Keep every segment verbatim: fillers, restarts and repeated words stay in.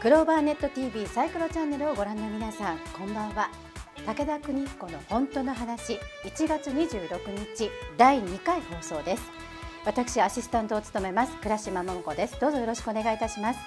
クローバーネット ティーブイ サイクロチャンネルをご覧の皆さん、こんばんは。武田邦彦の本当の話、いちがつにじゅうろくにちだいにかい放送です。私アシスタントを務めます倉島桃子です。どうぞよろしくお願いいたします。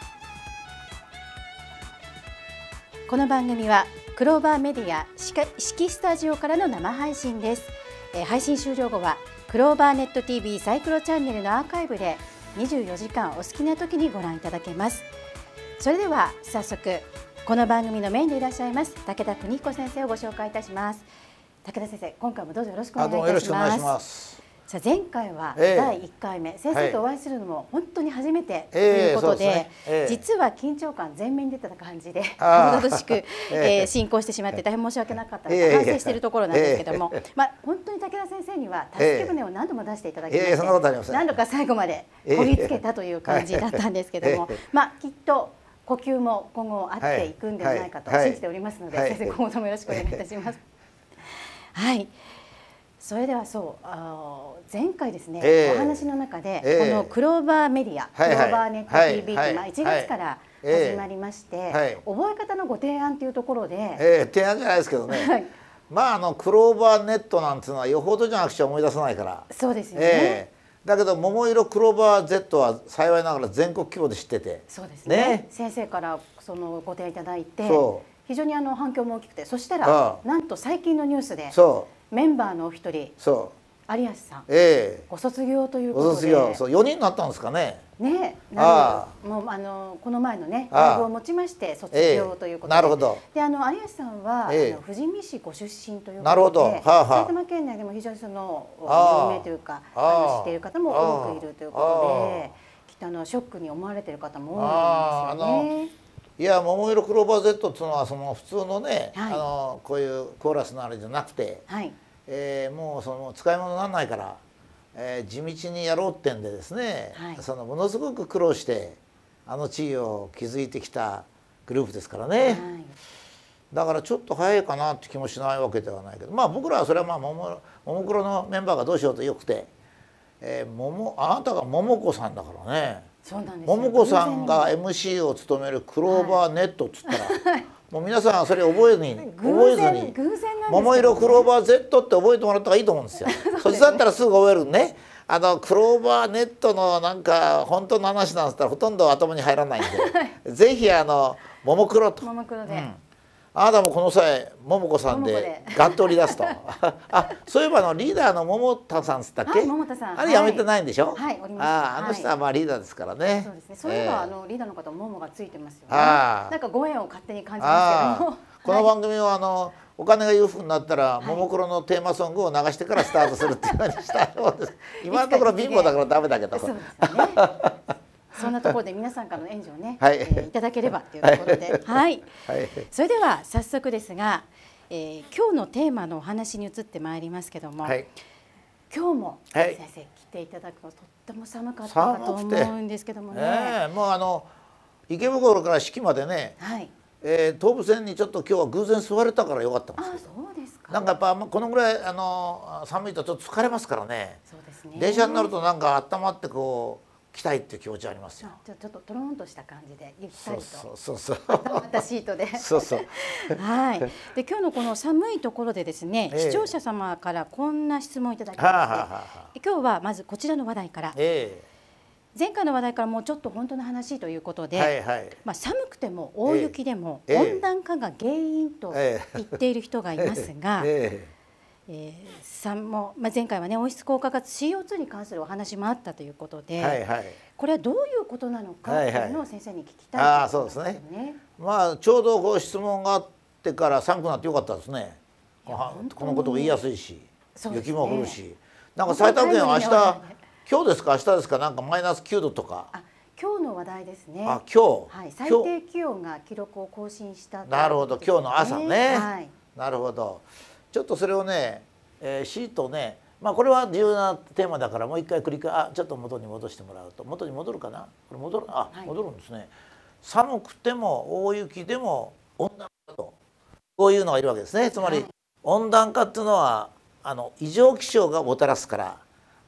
この番組はクローバーメディア四季スタジオからの生配信です。えー、配信終了後はクローバーネット ティーブイ サイクロチャンネルのアーカイブでにじゅうよじかんお好きな時にご覧いただけます。それでは早速この番組のメインでいらっしゃいます武田邦彦先生をご紹介いたします。武田先生、今回もどうぞよろしくお願いいたします。さあ前回はだいいっかいめ、えー、先生とお会いするのも本当に初めてということで、えーねえー、実は緊張感全面に出てた感じでおととしく、えー、進行してしまって大変申し訳なかったので反省しているところなんですけども、えー、まあ本当に武田先生には助け舟を何度も出していただきまして、えー、何度か最後までこぎつけたという感じだったんですけども、まあきっと呼吸も今後合っていくんではないかと信じておりますので、先生今後ともよろしくお願いいたします。はい。それではそうあ前回ですね、えー、お話の中で、えー、このクローバーメディア、はいはい、クローバーネット ティーブイ という、まあ、いちがつから始まりまして、はいはい、覚え方のご提案というところで、 えー、提案じゃないですけどね、はい、まああのクローバーネットなんていうのはよほどじゃなくちゃ思い出さないから。 そうですよね、 えー、だけど桃色クローバー Z は幸いながら全国規模で知ってて、 そうですね、ね、先生からそのご提案いただいて非常にあの反響も大きくて、そしたらなんと最近のニュースでメンバーのお一人、 そう有安さん、 ええ、 ご卒業ということで、 ご卒業、そうよにんになったんですかね。 ね、なるほど。もうあのこの前のねライブをもちまして卒業ということで、 ええ、なるほど。 で、あの有安さんは、ええ、あの富士見市ご出身ということで、 なるほど、はあはあ、 埼玉県内でも非常にその有名というか、あの知っている方も多くいるということで、きっとあのショックに思われている方も多いんですよね。 いや、桃色クローバー Z っていうのはその普通のね、はい、あのこういうコーラスのあれじゃなくて、はい、えー、もうその使い物にならないから、えー、地道にやろうってんでですね、はい、そのものすごく苦労してあの地位を築いてきたグループですからね、はい、だからちょっと早いかなって気もしないわけではないけど、まあ僕らはそれはまあももももクロのメンバーがどうしようとよくて、えー、ももあなたが桃子さんだからね。 そうなんですよ。 桃子さんが エムシー を務めるクローバーネットっつったら、はい、もう皆さんそれ覚えずに覚えずに桃色クローバー Z って覚えてもらった方がいいと思うんですよ。そっちだったらすぐ覚えるね。あのクローバーネットのなんか本当の話なんつったらほとんど頭に入らないんでぜひあの桃黒と。 桃黒で、うん、 あなたもこの際桃子さんでガッと売り出すとあ、そういえばのリーダーの桃田さんつったっけ、 はい、桃田さん、 あれやめてないんでしょ。 はい、おります。 ああの人はまあリーダーですからね。 そうですね。そういえば、えー、あのリーダーの方桃がついてますよね。なんかご縁を勝手に感じますけども、 この番組はあのお金が裕福になったらももクロのテーマソングを流してからスタートするっていうふうにしたようです。今のところ貧乏だからダメだけど。そうですね。そんなところで皆さんからの援助をね、はい、えー、いただければというところで、はい、はい、それでは早速ですが、えー、今日のテーマのお話に移ってまいりますけども、はい、今日も先生、はい、来ていただくのとっても寒かったかと思うんですけどもね。えー、もうあの池袋から四季までね、はい、えー、東武線にちょっと今日は偶然座れたからよかったんですけど。 あ、そうですか。 なんかやっぱこのぐらいあの寒いとちょっと疲れますからね。そうですね。電車に乗るとなんか温まってこう来たいっていう気持ちありますよ。 ちょっとトロンとした感じでゆったりと。 そうそうそう。 またシートで。 そうそう。 はい。で今日のこの寒いところでですね、えー、視聴者様からこんな質問をいただきまして、今日はまずこちらの話題から。えー、前回の話題からもうちょっと本当の話ということで、はいはい、まあ寒くても大雪でも温暖化が原因と言っている人がいますが。えーえーえー、さんも、まあ、前回はね温室効果ガス シーオーツー に関するお話もあったということで、はいはい、これはどういうことなのかというのを先生に聞きたいと思いますね。ああ、そうですね。 まあちょうどこう質問があってから寒くなってよかったですね。このことも言いやすいし、ね、雪も降るし、なんか埼玉県は明日今日ですか明日ですかなんかマイナスきゅうどとか。 あ、今日の話題ですね。 あ、今日、 はい、最低気温が記録を更新した、ね。 なるほど、今日の朝ね。はい、なるほど。ちょっとそれをね、えー、シートね、まあこれは重要なテーマだからもう一回繰り返あちょっと元に戻してもらうと元に戻るかなこれ戻るあ、はい、戻るんですね。寒くても大雪でも温暖化とこういうのがいるわけですね。つまり、はい、温暖化っていうのはあの異常気象がもたらすから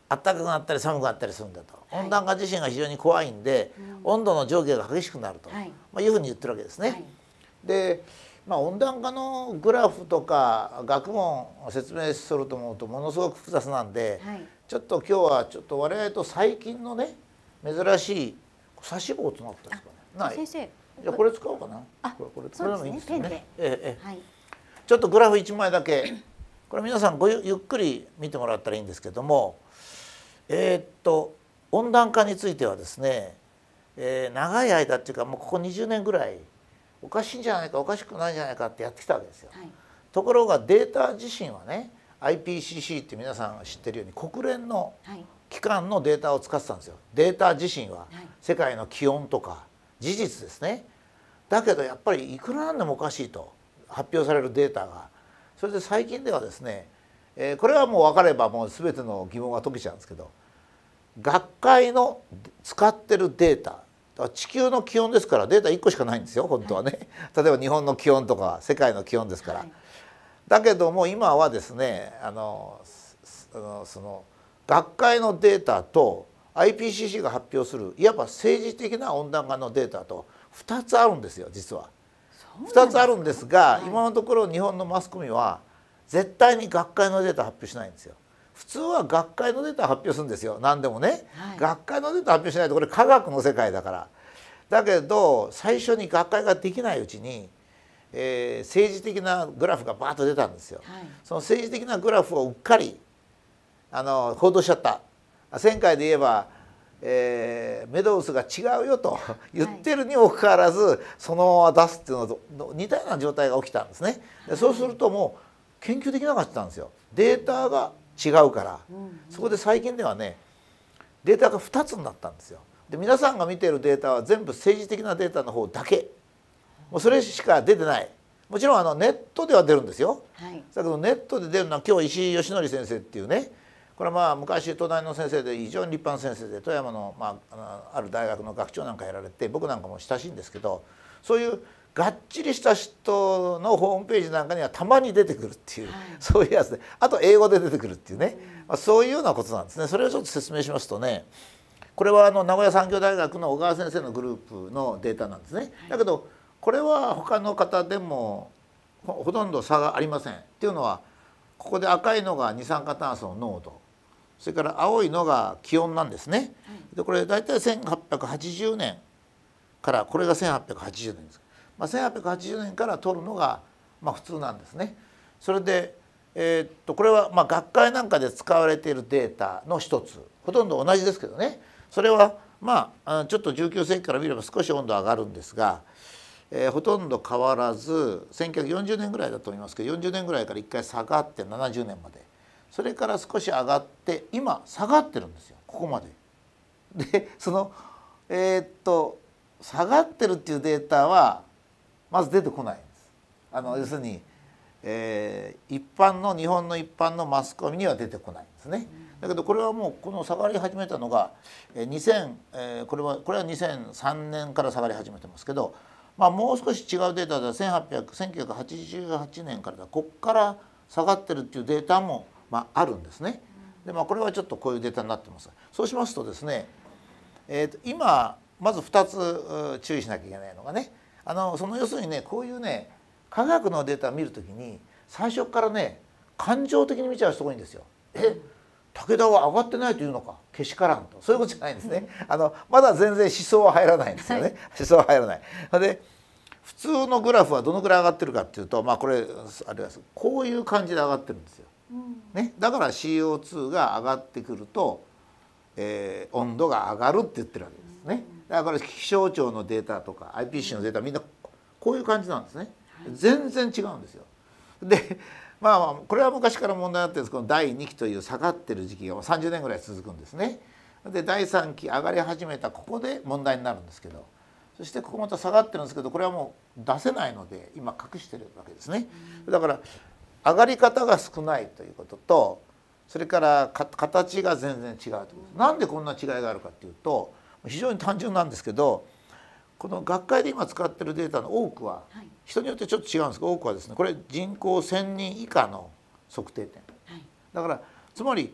暖かくなったり寒くなったりするんだと、 はい、 温暖化自身が非常に怖いんで、うん、温度の上下が激しくなると、はい、まあ、いうふうに言ってるわけですね。はい、で、まあ、温暖化のグラフとか学問を説明すると思うとものすごく複雑なんで、はい、ちょっと今日はちょっと我々と最近のね珍しい差し棒となったんですかね。ない。先生、じゃあこれ使おうかな。 あ、 これこれこれでもいいですよね。ええええ、はい、ちょっとグラフいちまいだけこれ皆さんご ゆ, ゆっくり見てもらったらいいんですけども、えー、っと温暖化についてはですね、えー、長い間っていうかもうここにじゅうねんぐらいおかしいんじゃないかおかしくないんじゃないかってやってきたわけですよ。はい、ところがデータ自身はね アイピーシーシー って皆さんが知ってるように国連の機関のデータを使ってたんですよ。データ自身は世界の気温とか事実ですね。だけどやっぱりいくらなんでもおかしいと発表されるデータが、それで最近ではですね、えー、これはもう分かればもう全ての疑問が解けちゃうんですけど、学会の使ってるデータ、地球の気温ですからデータいっこしかないんですよ本当はね、はい、例えば日本の気温とか世界の気温ですから、はい、だけども今はですねあのその学会のデータと アイピーシーシー が発表するいわば政治的な温暖化のデータとふたつあるんですよ実は。ふたつあるんですが、はい、今のところ日本のマスコミは絶対に学会のデータ発表しないんですよ。普通は学会のデータ発表するんですよ何でもね、はい、学会のデータ発表しないとこれ科学の世界だから。だけど最初に学会ができないうちに、えー、政治的なグラフがバーッと出たんですよ。はい、その政治的なグラフをうっかりあの報道しちゃった。前回で言えば、えー、メドウスが違うよと言ってるにもかかわらず、はい、そのまま出すっていうのと似たような状態が起きたんですね。でそうするともう研究できなかったんですよ。データが違うから、うんうん、そこで最近ではねデータがふたつになったんですよ。で皆さんが見ているデータは全部政治的なデータの方だけ、もうそれしか出てない。もちろんあのネットでは出るんですよ。はい、だけどネットで出るのは今日石井義則先生っていうね、これはまあ昔東大の先生で非常に立派な先生で富山の、まあ、ある大学の学長なんかやられて僕なんかも親しいんですけど、そういうがっちりした人のホームページなんかにはたまに出てくるっていう、はい、そういうやつで、あと英語で出てくるっていうね、まあ、そういうようなことなんですね。それをちょっと説明しますとね、これはあの名古屋産業大学の小川先生のグループのデータなんですね。だけどこれは他の方でもほとんど差がありません。っていうのはここで赤いのが二酸化炭素の濃度、それから青いのが気温なんですね。でこれ大体せんはっぴゃくはちじゅうねんからこれがせんはっぴゃくはちじゅうねんです。まあ、せんはっぴゃくはちじゅうねんから取るのがまあ普通なんですね。それで、えー、っとこれはまあ学会なんかで使われているデータの一つ、ほとんど同じですけどね。それはまあちょっとじゅうきゅうせきから見れば少し温度上がるんですが、えー、ほとんど変わらずせんきゅうひゃくよんじゅうねんぐらいだと思いますけど、よんじゅうねんぐらいからいっかい下がってななじゅうねんまで、それから少し上がって今下がってるんですよここまで。でそのえー、っと下がってるっていうデータはまず出てこないんです。あの要するに、えー、一般の日本の一般のマスコミには出てこないんですね。だけどこれはもうこの下がり始めたのがにせん、えー、これはこれはにせんさんねんから下がり始めてますけど、まあ、もう少し違うデータではせんはっぴゃく、せんきゅうひゃくはちじゅうはちねんからだこっから下がってるっていうデータもまああるんですね。でまあこれはちょっとこういうデータになってます。そうしますとですね、えー、と今まずふたつ注意しなきゃいけないのがね、あのその要するにねこういうね科学のデータを見るときに最初からね感情的に見ちゃう人が多いんですよ。え武田は上がってないというのかけしからんと、そういうことじゃないんですね。あのまだ全然思想は入らないんですよね、はい、思想は入らない。で普通のグラフはどのくらい上がってるかっていうと、まあこれあれはこういう感じで上がってるんですよ。ね、だから シーオーツー が上がってくると、えー、温度が上がるって言ってるわけですね。だから気象庁のデータとか アイピーシー のデータみんなこういう感じなんですね。全然違うんですよ。でまあこれは昔から問題になってるんですけど、だいにきという下がってる時期がさんじゅうねんぐらい続くんですね。でだいさんき上がり始めたここで問題になるんですけど、そしてここまた下がってるんですけど、これはもう出せないので今隠してるわけですね。だから上がり方が少ないということと、それから形が全然違うということです。なんでこんな違いがあるかっていうと非常に単純なんですけど、この学会で今使ってるデータの多くは人によってちょっと違うんですが、多くはですねこれ人口せんにん以下の測定点、はい、だからつまり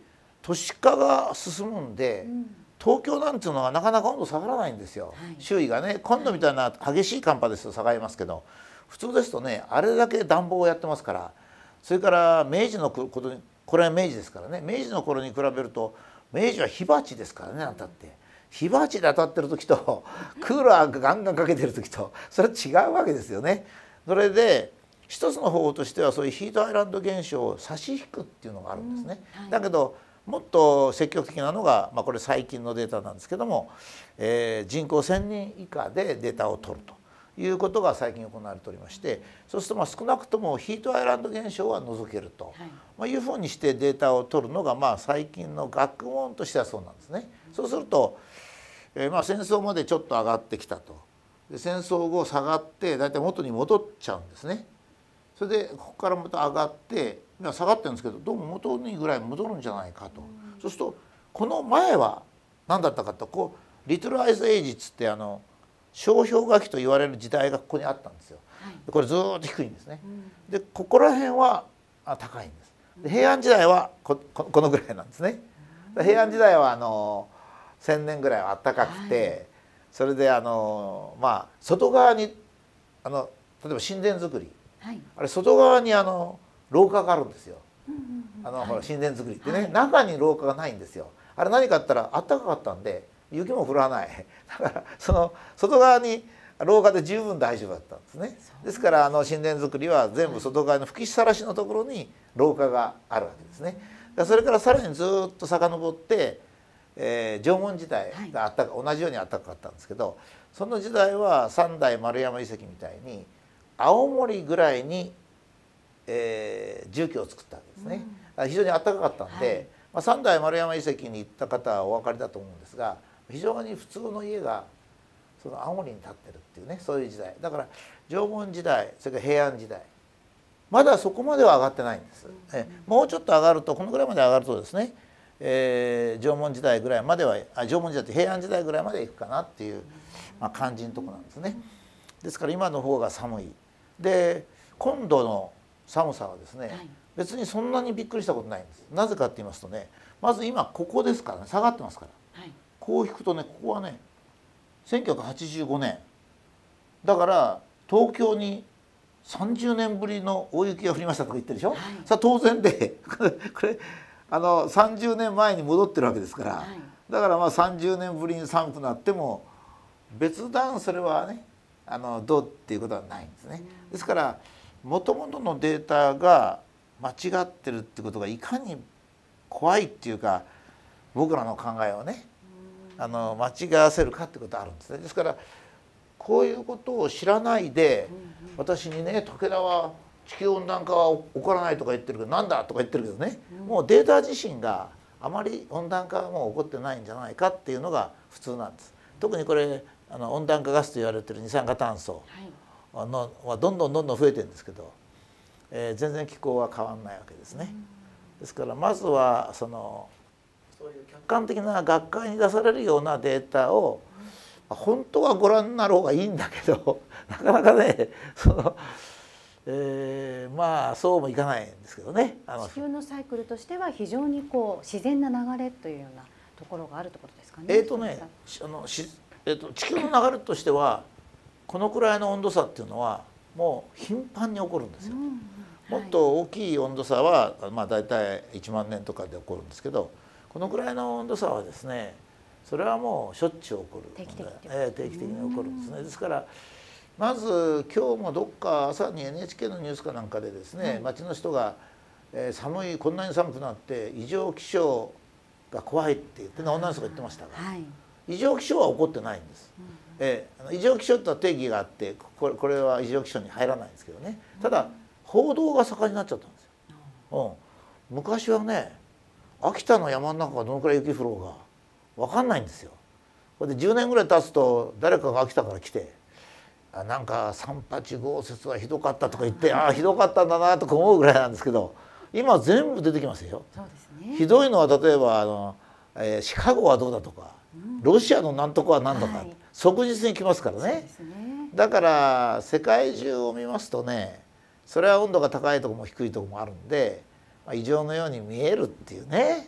都市化が進むんで、うん、東京なんていうのはなかなか温度下がらないんですよ、はい、周囲がね。今度みたいな激しい寒波ですと下がりますけど、普通ですとねあれだけ暖房をやってますから。それから明治のことに、これは明治ですからね、明治の頃に比べると明治は火鉢ですからね。あんたって火鉢で当たってる時とクーラーがガンガンかけてる時とそれは違うわけですよね。それで一つの方法としてはそういうヒートアイランド現象を差し引くっていうのがあるんですね、うんはい、だけどもっと積極的なのが、まあ、これ最近のデータなんですけども、えー、人口せんにん以下でデータを取るということが最近行われておりまして、そうするとまあ少なくともヒートアイランド現象は除けると、はいまあ、いうふうにしてデータを取るのがまあ最近の学問としてはそうなんですね。そうすると、えー、まあ戦争までちょっと上がってきたと。で戦争後下がって大体元に戻っちゃうんですね。それでここからまた上がって今下がってるんですけど、どうも元にぐらい戻るんじゃないかと。そうするとこの前は何だったかと、こうリトルアイズエイジっつってあの小氷河期と言われる時代がここにあったんですよ。はい、これずっと低いんですね。うん、でここら辺は高いんです。で平安時代は こ, こ, このぐらいなんですね。平安時代はあのせんねんぐらいは暖かくて、はい、それであのまあ外側にあの例えば神殿造り、はい、あれ外側にあの廊下があるんですよ。あのほら神殿造りってね、はい、中に廊下がないんですよ。あれ何かって言ったら暖かかったんで雪も降らない。だからその外側に廊下で十分大丈夫だったんですね。ですからあの神殿造りは全部外側の吹きさらしのところに廊下があるわけですね。それからさらにずっと遡って、えー、縄文時代があったか、同じように暖かかったんですけど、その時代は三代丸山遺跡みたいに青森ぐらいに、えー、住居を作ったわけですね。非常に暖かかったんで、はいまあ、三代丸山遺跡に行った方はお分かりだと思うんですが、非常に普通の家がその青森に建ってるっていうね、そういう時代だから縄文時代、それから平安時代、まだそこまでは上がってないんです。えもうちょっと上がると、このぐらいまで上がるとですね、えー、縄文時代ぐらいまではあ縄文時代って平安時代ぐらいまでいくかなっていう、まあ、感じのとこなんですね。ですから今の方が寒い。で今度の寒さはですね、はい、別にそんなにびっくりしたことないんです。なぜかって言いますとね、まず今ここですからね、下がってますから、はい、こう引くとね、ここはねせんきゅうひゃくはちじゅうごねんだから東京にさんじゅうねんぶりの大雪が降りましたとか言ってるでしょ、はい、さあ当然でこれあのさんじゅうねんまえに戻ってるわけですから、はい、だからまあさんじゅうねんぶりに寒くなっても別段それはねあのどうっていうことはないんですね。ですからもともとのデータが間違ってるってことがいかに怖いっていうか、僕らの考えをねあの間違わせるかってことがあるんですね。ですからこういうことを知らないで私にね、武田は地球温暖化は起こらないとか言ってるけどなんだとか言ってるけどね、もうデータ自身があまり温暖化はもう起こってないんじゃないかっていうのが普通なんです。特にこれあの温暖化ガスと言われてる二酸化炭素のはどんどんどんどん増えてるんですけど、えー、全然気候は変わんないわけですね。ですからまずはそのそういう客観的な学会に出されるようなデータを本当はご覧になる方がいいんだけどなかなかねその、えー、まあそうもいかないんですけどね。あの地球のサイクルとしては非常にこう自然な流れというようなところがあるということですかね。 えーとねあのし、えーと地球の流れとしてはこのくらいの温度差っていうのはもう頻繁に起こるんですよ。うんうんはい、もっと大きい温度差はまあ大体いちまんねんとかで起こるんですけど、このくらいの温度差はですねそれはもうしょっちゅう起こる定期的に、 えー、定期的に起こるんですね。ですからまず今日もどっか朝に エヌエイチケー のニュースかなんかでですね、はい、町の人が、えー、寒いこんなに寒くなって異常気象が怖いって言って女の人が言ってましたが、はい、異常気象は起こってないんです。うんえー、異常気象とは定義があってこれ、これは異常気象に入らないんですけどね、ただ報道が盛んになっちゃったんですよ。うん、昔はね秋田の山の中がどのくらい雪降ろうが分かんないんですよ。これでじゅうねんぐらい経つと誰かが秋田から来て「あなんか三八豪雪はひどかった」とか言って「ああひどかったんだな」とか思うぐらいなんですけど、今全部出てきますよ。 そうですね、 ひどいのは例えばあの、えー、シカゴはどうだとか、うん、ロシアのなんとかは何とか、はい、即日に来ますからね。 そうですね。 だから世界中を見ますとね、それは温度が高いところも低いところもあるんで、まあ、異常のように見えるっていうね、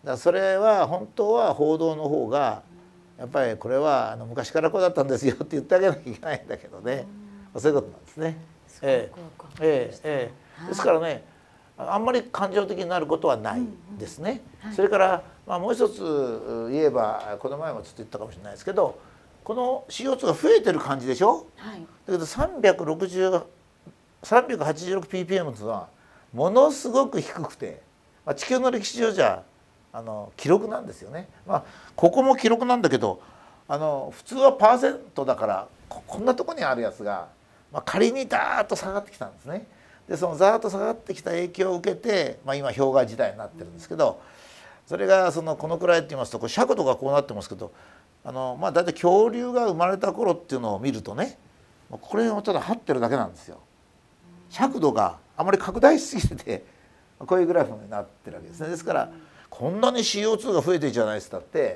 からそれは本当は報道の方がやっぱりこれはあの昔からこうだったんですよって言ってあげなきゃいけないんだけどね、うん、そういうことなんですね。ええええええ、ですからねあんまり感情的になることはないですね。うんうんはい、それから、まあ、もう一つ言えばこの前もちょっと言ったかもしれないですけどこの シーオーツー が増えてる感じでしょ、はい、だけどさんびゃくろくじゅう、さんびゃくはちじゅうろくピーピーエム というのはものすごく低くて、まあ、地球の歴史上じゃあの記録なんですよね。まあ、ここも記録なんだけどあの普通はパーセントだからここんなとこにあるやつが、まあ、仮にダーッと下がってきたんですね。でそのザーッと下がってきた影響を受けて、まあ、今氷河時代になってるんですけどそれがそのこのくらいって言いますとこれ尺度がこうなってますけどあの、まあ、大体恐竜が生まれた頃っていうのを見るとねこれをただ張ってるだけなんですよ。尺度があまり拡大しすぎててこういうグラフになってるわけですね。ですからこんなに シーオーツー が増えてるじゃないですかって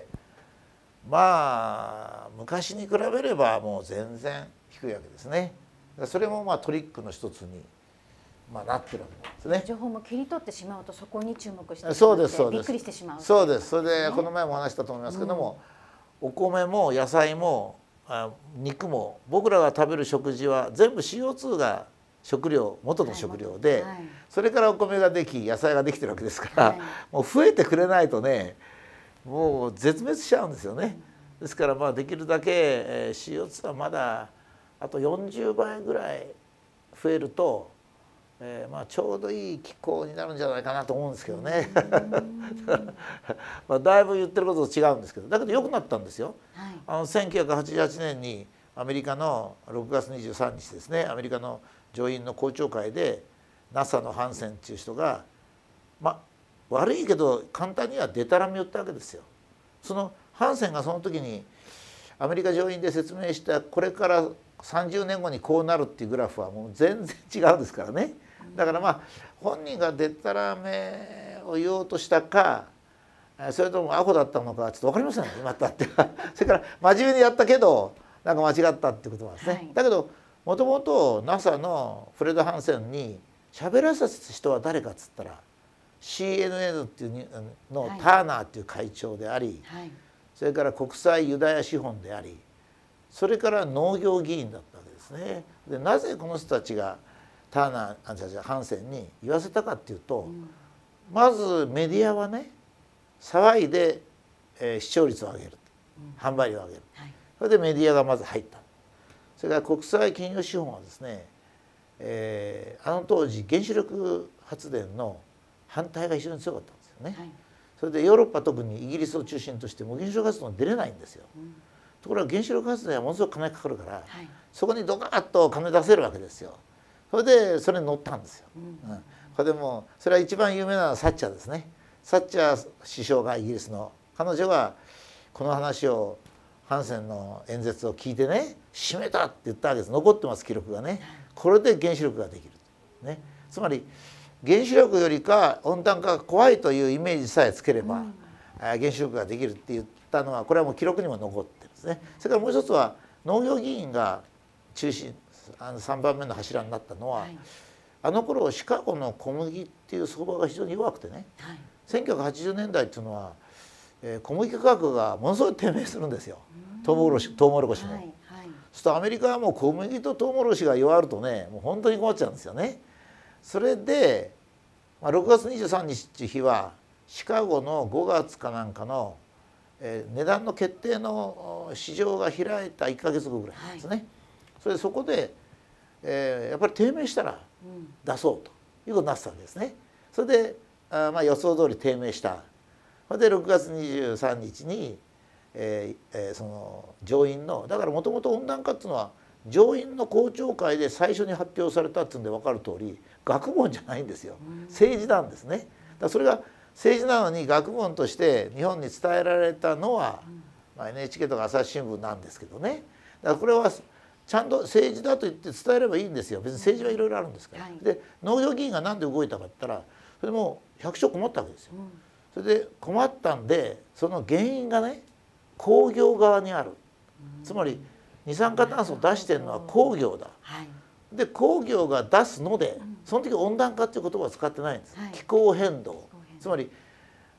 まあ昔に比べればもう全然低いわけですね。それもまあトリックの一つに、まあ、なってるわけですね。 情報も切り取ってしまうとそこに注目してそうですそうですびっくりしてしまう。 そうです。それでこの前も話したと思いますけども、うん、お米も野菜もあ肉も僕らが食べる食事は全部 シーオーツー が食料元の食料で、はい、それからお米ができ野菜ができてるわけですから、はい、もう増えてくれないとねもう絶滅しちゃうんですよね。ですからまあできるだけ、えー、シーオーツー はまだあとよんじゅうばいぐらい増えると、えー、まあちょうどいい気候になるんじゃないかなと思うんですけどね。まあだいぶ言ってることと違うんですけどだけど良くなったんですよ。はい、あのせんきゅうひゃくはちじゅうはちねんにアメリカのろくがつにじゅうさんにちですねアメリカの上院の公聴会で ナサ のハンセンっていう人がまあ悪いけど簡単にはデタラメ言ったわけですよ。そのハンセンがその時にアメリカ上院で説明したこれからさんじゅうねんごにこうなるっていうグラフはもう全然違うんですからね。だからまあ本人がデタラメを言おうとしたかそれともアホだったのかちょっと分かりませんね今だってそれから真面目にやったけどなんか間違ったってことなんですね。はい、だけどもともと ナサ のフレッド・ハンセンに喋らせた人は誰かっつったら シーエヌエヌ っていうのターナーっていう会長であり、はい、それから国際ユダヤ資本でありそれから農業議員だったわけですね。でなぜこの人たちがターナーハンセンに言わせたかっていうと、うん、まずメディアはね騒いで、えー、視聴率を上げる、うん、販売量を上げる、はい、それでメディアがまず入った。それから国際金融資本はですね、えー、あの当時原子力発電の反対が非常に強かったんですよね。はい、それでヨーロッパ特にイギリスを中心としてもう原子力発電出れないんですよ。うん、ところが原子力発電はものすごく金かかるから、はい、そこにドカッと金出せるわけですよ。それでそれに乗ったんですよ。うんうん、これでもうそれは一番有名なのはサッチャーですね。サッチャー首相がイギリスの彼女がこの話をハンセンの演説を聞いてね閉めたって言ったわけです。残ってます記録がね。これで原子力ができる、ね、つまり原子力よりか温暖化が怖いというイメージさえつければ、うん、原子力ができるって言ったのはこれはもう記録にも残ってるんですね。それからもう一つは農業議員が中心あのさんばんめの柱になったのは、はい、あの頃シカゴの小麦っていう相場が非常に弱くてね、はい、せんきゅうひゃくはちじゅうねんだいっていうのは、えー、小麦価格がものすごい低迷するんですよ。トウモロコシ、トウモロコシも。はいはい、そうするとアメリカはもう小麦とトウモロコシが弱るとねもう本当に困っちゃうんですよね。それで、まあ、ろくがつにじゅうさんにちっていう日はシカゴのごがつかなんかの、えー、値段の決定の市場が開いたいっかげつごぐらいなんですね。はい、それでそこで、えー、やっぱり低迷したら出そうということになってたわけですね。それであまあ予想通り低迷した。それでろくがつにじゅうさんにちに、えーえー、その上院のだからもともと温暖化っていうのは上院の公聴会で最初に発表されたっていうんで分かる通り学問じゃないんですよ。政治なんですね。だからそれが政治なのに学問として日本に伝えられたのは、まあ、エヌエイチケー とか朝日新聞なんですけどね。だからこれはちゃんと政治だと言って伝えればいいんですよ。別に政治はいろいろあるんですから。はい、で農業議員が何で動いたかって言ったらそれも百姓困ったわけですよ。それで困ったんでその原因がね工業側にある。つまり二酸化炭素を出してるのは工業だ。はい、で工業が出すのでその時温暖化っていう言葉を使ってないんです。はい、気候変動。つまり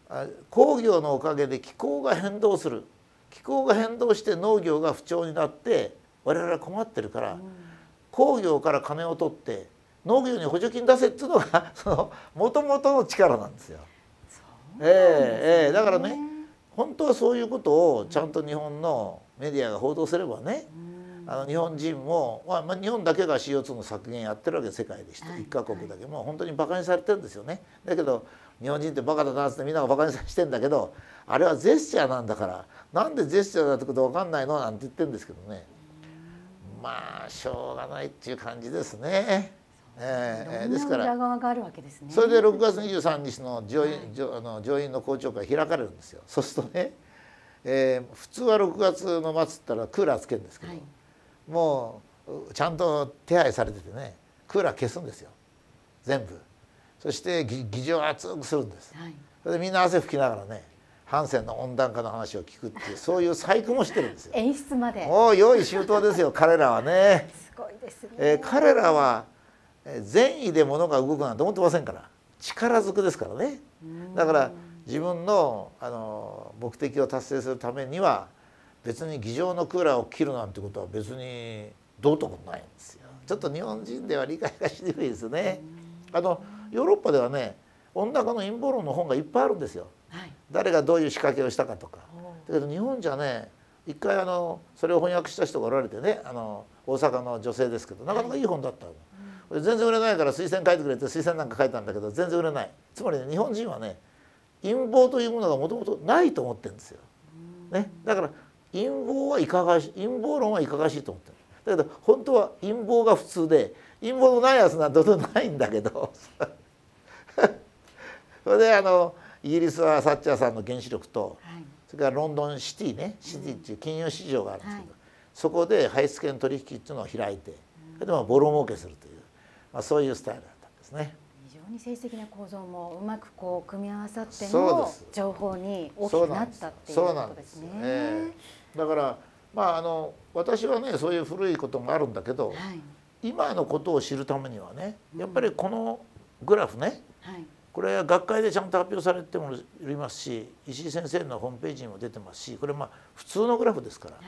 工業のおかげで気候が変動する。気候が変動して農業が不調になって我々は困ってるから、うん、工業から金を取って農業に補助金出せっていうのがその元々の力なんですよ。そうなんですね。えーえー、だからね本当はそういうことをちゃんと日本のメディアが報道すればね、うん、あの日本人も、まあ、まあ日本だけが シーオーツー の削減やってるわけで世界でして、はい、いっかこくだけ、もう本当にバカにされてるんですよね。だけど日本人ってバカだなってみんながバカにしてんだけど、あれはジェスチャーなんだから、なんでジェスチャーだってこと分かんないのなんて言ってるんですけどね、まあしょうがないっていう感じですね。 えー、ですから裏側があるわけですね。 それでろくがつにじゅうさんにちの上院、はい、上あの上院の公聴会開かれるんですよ。そうするとね、えー、普通はろくがつの末ったらクーラーつけるんですけど、はい、もうちゃんと手配されててね、クーラー消すんですよ全部。そして議場を熱くするんです、はい、それでみんな汗拭きながらねハンセンの温暖化の話を聞くっていう、そういう細工もしてるんですよ。 演出までもう用意周到ですよ彼らはね。 すごいですね、 えー、彼らは善意で物が動くなんて思ってませんから、力ずくですからね。だから自分の、あの目的を達成するためには別に議場のクーラーを切るなんてことは別にどうともないんですよ。ちょっと日本人では理解がしにくいですね。あのヨーロッパではね温暖化の陰謀論の本がいっぱいあるんですよ、はい、誰がどういう仕掛けをしたかとか。だけど日本じゃね一回あのそれを翻訳した人がおられてね、あの大阪の女性ですけどなかなかいい本だったの、はい、全然売れないから推薦書いてくれて推薦なんか書いたんだけど全然売れない。つまり、ね、日本人はね陰謀というものがもともとないと思ってるんですよ、ね、だから陰謀はいかがし陰謀論はいかがしいと思ってる。だけど本当は陰謀が普通で陰謀のないやつなんてないんだけどそれであのイギリスはサッチャーさんの原子力と、はい、それからロンドンシティねシティっていう金融市場があるんですけど、はい、そこでハイス券取引っていうのを開いて、それでまあボロ儲けするという、まあ、そういうスタイルだったんですね。 非常に政治的な構造もうまくこう組み合わさっての情報に大きくなったっていうことですね。 えー、だからまああの私はねそういう古いこともあるんだけど、はい、今のことを知るためにはねやっぱりこのグラフね、うん、はい、これは学会でちゃんと発表されておりますし、石井先生のホームページにも出てますし、これまあ普通のグラフですから、はい、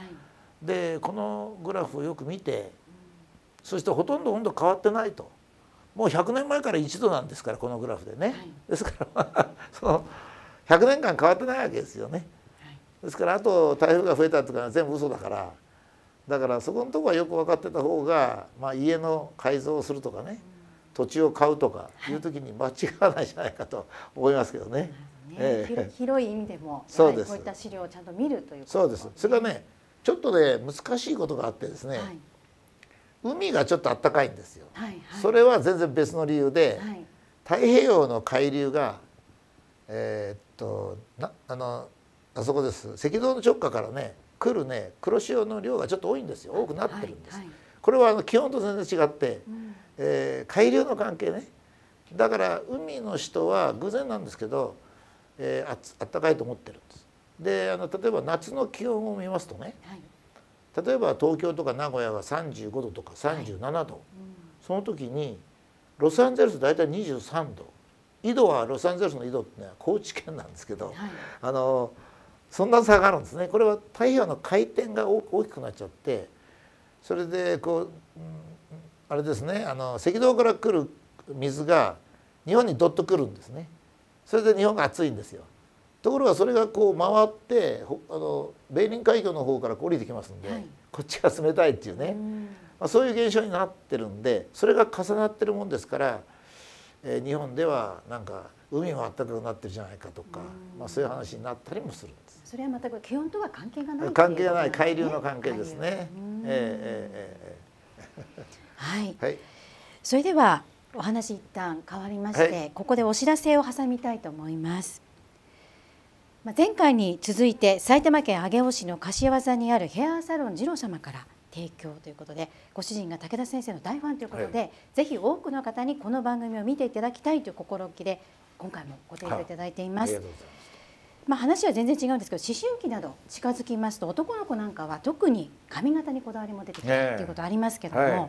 でこのグラフをよく見て、うん、そしてほとんど温度変わってないと。もうひゃくねんまえからいちどなんですからこのグラフでね、はい、ですからそのひゃくねんかん変わってないわけですよね、はい、ですからあと台風が増えたとか全部嘘だから、だからそこのとこはよく分かってた方が、まあ、家の改造をするとかね、うん、土地を買うとかいう時に間違わないじゃないかと思いますけどね。 ええ、広い意味でもそうです、こういった資料をちゃんと見るということ、 そうです。それからねちょっとね難しいことがあってですね、はい、海がちょっとあったかいんですよ、はいはい、それは全然別の理由で、はい、太平洋の海流がえー、っとなあのあそこです、赤道の直下からね来るね黒潮の量がちょっと多いんですよ、多くなってるんです、はいはい、これはあの気温と全然違って、うん、えー、海流の関係ね。だから海の人は偶然なんですけど、えー、あ, あったかいと思ってるんです。であの例えば夏の気温を見ますとね、はい、例えば東京とか名古屋がさんじゅうごどとかさんじゅうななど、はい、うん、その時にロサンゼルス大体にじゅうさんど、緯度はロサンゼルスの緯度ってのは高知県なんですけど、はい、あのそんな差があるんですね。これは太平洋の回転が大きくなっちゃって、それでこう、うん、あれですね、あの赤道から来る水が日本にどっと来るんですね。それで日本が暑いんですよ。ところがそれがこう回ってあのベーリン海峡の方から降りてきますんで、はい、こっちが冷たいっていうね、まあ、そういう現象になってるんで、それが重なってるもんですから、えー、日本ではなんか海も暖かくなってるじゃないかとか、まあ、そういう話になったりもするんです。 それは全く気温とは関係がない、 関係がない、海流の関係ですね。ええええはい、はい、それではお話一旦変わりまして、はい、ここでお知らせを挟みたいと思います。まあ、前回に続いて埼玉県上尾市の柏座にあるヘアサロン次郎様から提供ということで、ご主人が武田先生の大ファンということで、はい、ぜひ多くの方にこの番組を見ていただきたいという心意気で今回もご提供いただいています。はい、まあ話は全然違うんですけど、思春期など近づきますと男の子なんかは特に髪型にこだわりも出てきたということありますけども、はい、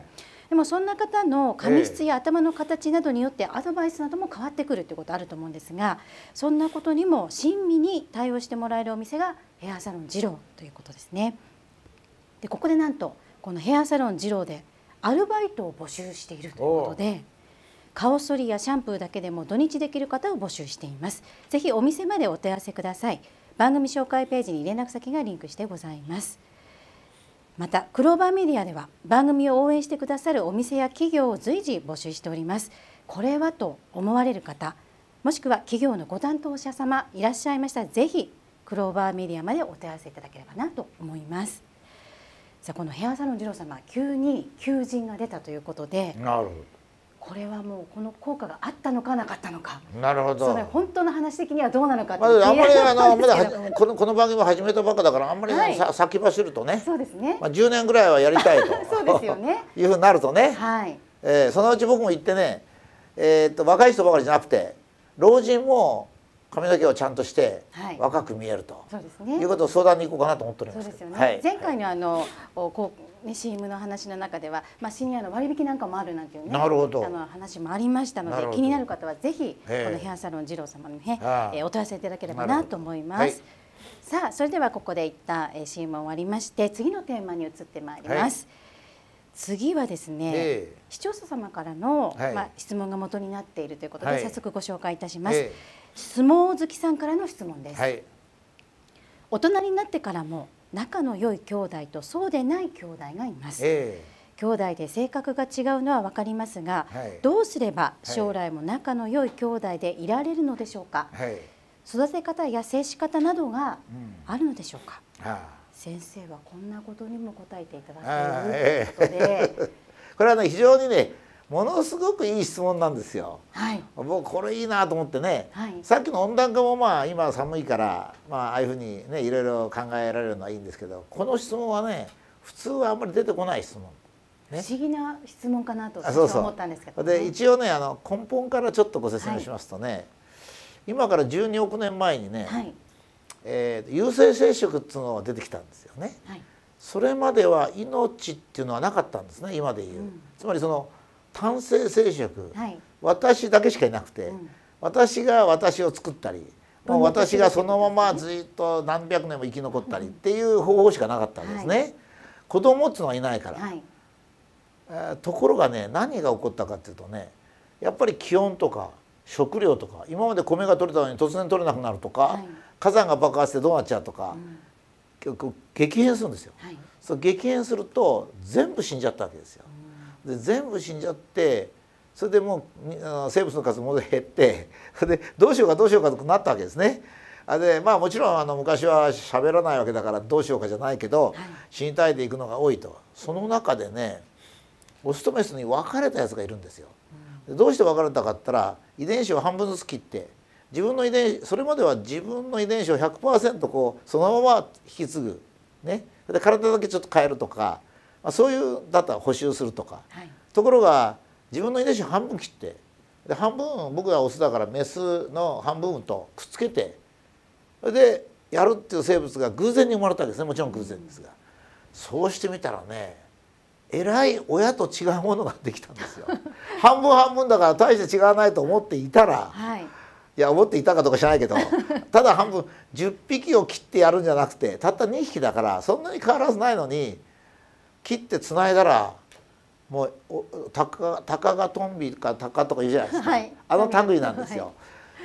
でもそんな方の髪質や頭の形などによってアドバイスなども変わってくるということあると思うんですが、そんなことにも親身に対応してもらえるお店がヘアサロン二郎ということですね。でここでなんとこのヘアサロン二郎でアルバイトを募集しているということで、顔剃りやシャンプーだけでも土日できる方を募集しています。ぜひお店までお問い合わせください。番組紹介ページに連絡先がリンクしてございます。またクローバーメディアでは番組を応援してくださるお店や企業を随時募集しております。これはと思われる方、もしくは企業のご担当者様いらっしゃいましたら、ぜひクローバーメディアまでお問い合わせいただければなと思います。さあこのヘアサロン二郎様、急に求人が出たということで、 なるほど、 これはもうこの効果があったのかなかったのか、 なるほど、 それ本当の話的にはどうなのかって、 まあ、あんまりあのまだこのこの番組を始めたばっかだから、あんまり、ね、はい、さ先走るとね、 そうですね、 まあ、じゅうねんぐらいはやりたいとそうですよねいうふうになるとね、 はい、 えー、そのうち僕も言ってね、えー、っと若い人ばかりじゃなくて老人も髪の毛をちゃんとして若く見えると、はい、そうですね、いうことを相談に行こうかなと思っております。 そうですよね、 はい、 前回のあの、はい、こうね、シーエム の話の中では、まあ、シニアの割引なんかもあるなんていうね、 なるほど、 あの話もありましたので、気になる方はぜひこのヘアサロン二郎様にね、えー、お問い合わせいただければなと思います。はい、さあそれではここで一旦 シーエム 終わりまして、次のテーマに移ってまいります。はい、次はですね、えー、視聴者様からの、はい、まあ、質問が元になっているということで、はい、早速ご紹介いたします。えー相撲好きさんからの質問です。はい、大人になってからも仲の良い兄弟とそうでない兄弟がいます。えー、兄弟で性格が違うのは分かりますが、はい、どうすれば将来も仲の良い兄弟でいられるのでしょうか。はい、育て方や接し方などがあるのでしょうか。うん、はあ、先生はこんなことにも答えていただけるということで、えー、 これはね非常にねものすごくいい質問なんですよ。 はい、 僕これいいなと思ってね、はい、さっきの温暖化もまあ今寒いから、まあ、ああいうふうにねいろいろ考えられるのはいいんですけど、この質問はね普通はあんまり出てこない質問、 ね、不思議な質問かなと私は思ったんですけど、ね、 で一応ねあの根本からちょっとご説明しますとね、はい、今からじゅうにおくねんまえにね、はい、えー、有性生殖っていうのが出てきたんですよね。はい、それまでは命っていうのはなかったんですね、今でいう、うん、つまりその単性生殖、はい、私だけしかいなくて、うん、私が私を作ったり、もう私がそのままずっと何百年も生き残ったりっていう方法しかなかったんですね。はい、子供っていうのはいないから、はい、えー、ところがね何が起こったかっていうとね、やっぱり気温とか食料とか、今まで米が取れたのに突然取れなくなるとか、はい、火山が爆発してどうなっちゃうとか、うん、激変するんですよ。はい、そう激変すると全部死んじゃったわけですよ。で全部死んじゃって、それでもう生物の数も減って、それでどうしようかどうしようかとなったわけですね。でまあもちろんあの昔は喋らないわけだからどうしようかじゃないけど、はい、死に絶えていくのが多いと。その中でねオスとメスに分かれたやつがいるんですよ。でどうして分かれたかって言ったら、遺伝子を半分ずつ切って、自分の遺伝子、それまでは自分の遺伝子を ひゃくパーセント こうそのまま引き継ぐね、で体だけちょっと変えるとか、まあ、そういうだったら補修するとか、はい、ところが自分の遺伝子を半分切って、で半分僕がオスだからメスの半分とくっつけて、それでやるっていう生物が偶然に生まれたわけですね。もちろん偶然ですが、うん、そうしてみたらねえらい親と違うものができたんですよ。半分半分だから大して違わないと思っていたら、はい、いや思っていたかどうか知らないけどただ半分じゅっぴきを切ってやるんじゃなくて、たったにひきだからそんなに変わらずないのに切ってつないだら、もうタカタカがトンビかタカとか言うじゃないですか、はい、あの類なんですよ。はい、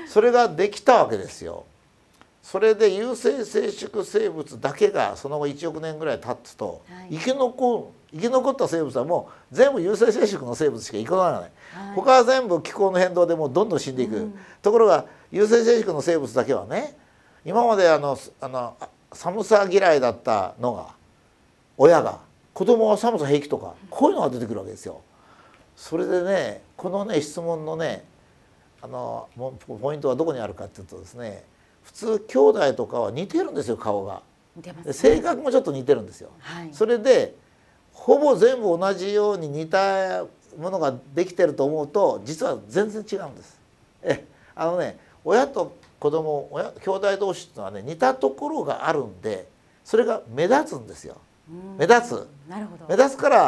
それができたわけですよ。それで有性生殖生物だけがその後いちおくねんぐらい経つと、はい、生き残生き残った生物はもう全部有性生殖の生物しか生き残らない、はい、他は全部気候の変動でもうどんどん死んでいく、うん、ところが有性生殖の生物だけはね、今まであのあの寒さ嫌いだったのが親が子供は寒さ平気とか、こういうのが出てくるわけですよ。それでねこのね質問のねあのポイントはどこにあるかっていうとですね、普通兄弟とかは似てるんですよ、顔が。で性格もちょっと似てるんですよ。はい、それでほぼ全部同じように似たものができてると思うと、実は全然違うんです。えあのね親と子供親兄弟同士っていうのはね似たところがあるんで、それが目立つんですよ。目立つ。なるほど。目立つから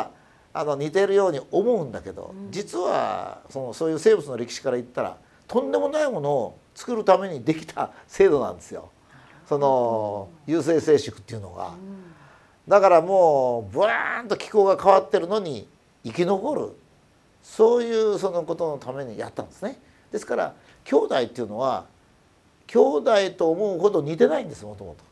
あの似ているように思うんだけど、 うん、 実はそのそういう生物の歴史から言ったらとんでもないものを作るためにできた制度なんですよ。その有性生殖っていうのが、うん、だからもうブワーンと気候が変わってるのに生き残る、そういうそのことのためにやったんですね。ですから兄弟っていうのは兄弟と思うほど似てないんです、もともと。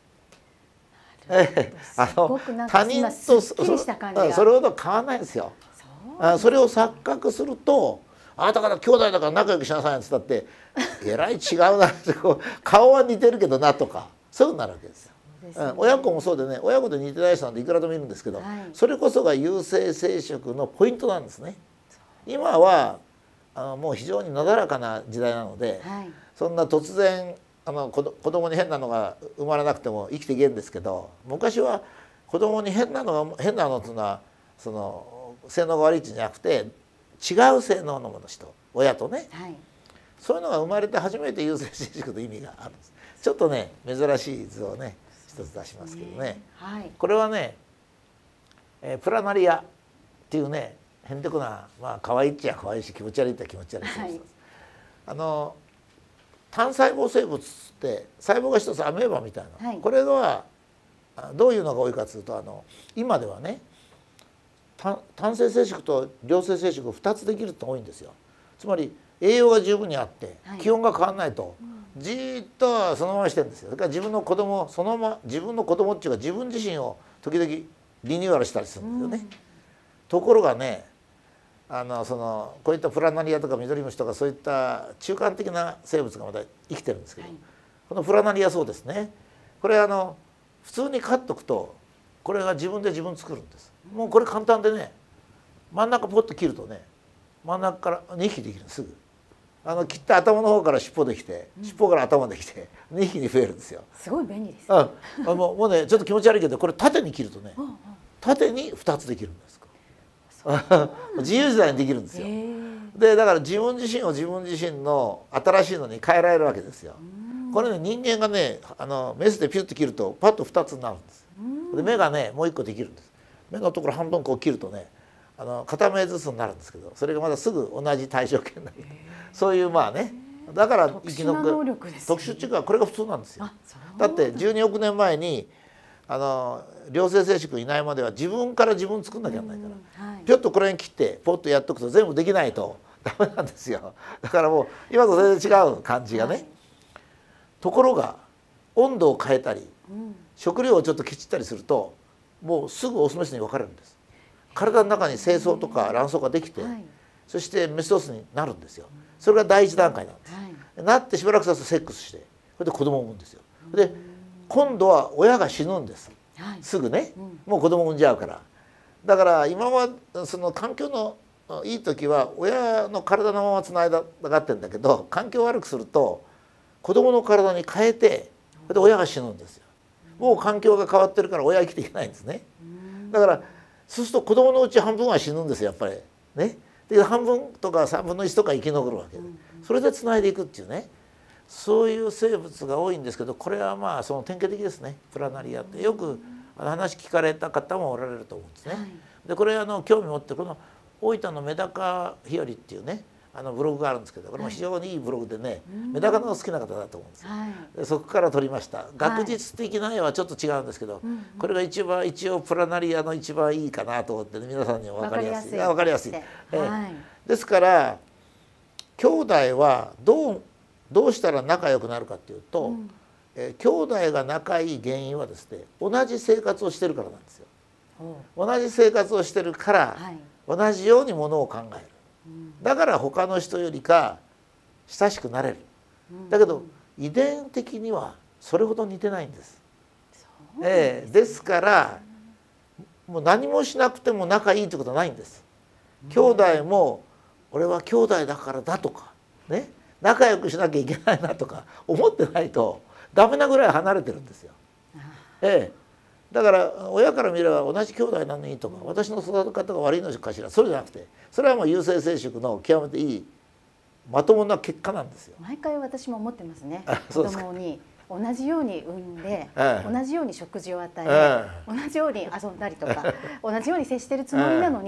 あの他人とそれほど変わらないんですよ。そ, それを錯覚すると、あなたから兄弟だから仲良くしなさいって言ったってえらい違うなって顔は似てるけどなとか、そういうのになるわけですよ。ですね、うん、親子もそうでね、親子で似てない人なんていくらでもいるんですけど、はい、それこそが有性生殖のポイントなんですね。今はあのもう非常になだらかな時代なので、はい、そんな突然あの子供に変なのが生まれなくても生きていけるんですけど、昔は子供に変なのが変なのっていうのはその性能が悪いってじゃなくて違う性能のもの人、親とね、はい、そういうのが生まれて初めて有性生殖の意味があるんです。ちょっとね珍しい図をね一つ出しますけどね、はい、これはね、えー、プラナリアっていうねへんてこな、まあ可愛いっちゃ可愛いし気持ち悪いっちゃ気持ち悪い生物です。はい、あの単細胞生物って細胞が一つアメーバみたいな、はい、これはどういうのが多いかというと、あの今ではね単性生殖と両性生殖ふたつできるって多いんですよ。つまり栄養が十分にあって、はい、気温が変わらないと、うん、じーっとそのまましてるんですよ。それから自分の子供そのまま自分の子供っていうか自分自身を時々リニューアルしたりするんですよね。うん、ところがねあのそのこういったプラナリアとかミドリムシとかそういった中間的な生物がまだ生きてるんですけど、はい、このプラナリアそうですね、これあの普通に飼っとくとこれが自分で自分作るんです。もうこれ簡単でね、真ん中ポッと切るとね真ん中からにひきできる、すぐあの切った頭の方から尻尾できて、うん、尻尾から頭できてにひきに増えるんですよ。 すごい便利です、 ね、ああもうもうねちょっと気持ち悪いけどこれ縦に切るとね、うんうん、縦にふたつできるんですか自由自在にできるんですよ。でだから自分自身を自分自身の新しいのに変えられるわけですよ。これね人間がねあのメスでピュッと切るとパッとふたつになるんです。で目がねもういっこできるんです。目のところ半分こう切るとねあの片目ずつになるんですけど、それがまだすぐ同じ対象圏になる、そういうまあねだから生き残る特殊っていうかこれが普通なんですよ。だってじゅうにおくねんまえにあの両性生殖いないまでは自分から自分作んなきゃいけないから、はい、ぴょっとこれに切ってポッとやっとくと全部できないとダメなんですよ。だからもう今と全然違う感じがね、はい、ところが温度を変えたり、うん、食料をちょっときちったりするともうすぐオスメスに分かれるんです。体の中に精巣とか卵巣ができて、はい、そしてメスオスになるんですよ。それが第一段階なんです、はい、なってしばらく経つとセックスしてそれで子供を産むんですよ。で今度は親が死ぬんです、はい、すぐね、うん、もう子供を産んじゃうから。だから今はその環境のいい時は親の体のままつないだがってんだけど、環境を悪くすると子供の体に変えてそれで親が死ぬんですよ。もう環境が変わってるから親は生きていけないんですね。だからそうすると子供のうち半分は死ぬんですよやっぱりね。で半分とかさんぶんのいちとか生き残るわけで、それでつないでいくっていうね、そういう生物が多いんですけど、これはまあその典型的ですね。プラナリアってよく話聞かれた方もおられると思うんですね。でこれあの興味持ってこの大分のメダカ日和っていうねあのブログがあるんですけど、これも非常にいいブログでね、はい、メダカの好きな方だと思うんですよ、はい、でそこから撮りました。学術的な絵はちょっと違うんですけど、はい、これが一番一応プラナリアの一番いいかなと思って、ね、皆さんにも分かりやすい分かりやすい、はい、えですから兄弟はどうどうしたら仲良くなるかっていうと、うん、え兄弟が仲いい原因はですね同じ生活をしてるからなんですよ。同じ生活をしてるから、はい、同じようにものを考える。だから他の人よりか親しくなれる。だけど遺伝的にはそれほど似てないんです。ええ、ですからもう何もしなくても仲いいってことはないんです。兄弟も俺は兄弟だからだとかね、仲良くしなきゃいけないなとか思ってないとダメなぐらい離れてるんですよ。ええ、だから親から見れば同じ兄弟なのにとか私の育て方が悪いのかしら、それじゃなくてそれはもう有性生殖の極めていいまともな結果なんですよ。 毎回私も思ってますね。子供に同じように産んで、ええ、同じように食事を与え、ええ、同じように遊んだりとか同じように接してるつもりなのに、こ